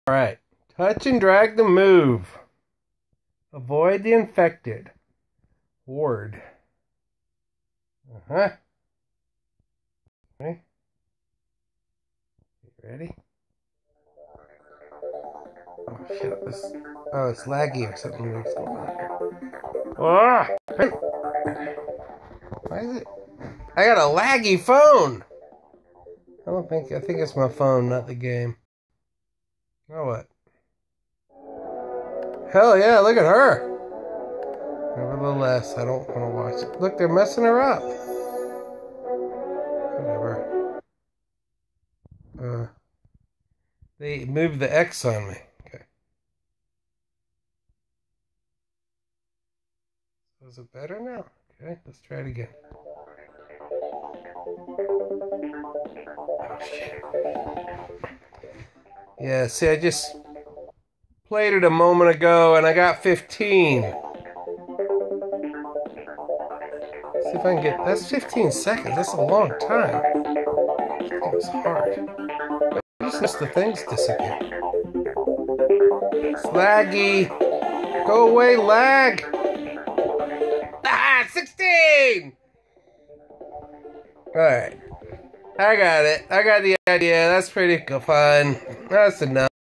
Alright. Touch and drag to move. Avoid the infected. Horde. Okay. Ready? Oh shit, it's laggy or something weird going on here. Ah! Why is it? I got a laggy phone! I think it's my phone, not the game. Oh, what? Hell yeah, look at her! Nevertheless, I don't want to watch it. Look, they're messing her up. Whatever. They moved the X on me. Okay. So is it better now? Okay, let's try it again. Oh, shit. Yeah, see, I just played it a moment ago and I got 15. See if I can get... That's 15 seconds. That's a long time. It was hard. I just noticed the things disappear. It's laggy. Go away, lag. Ah, 16! Alright. I got it. I got the idea. That's pretty fun. That's enough.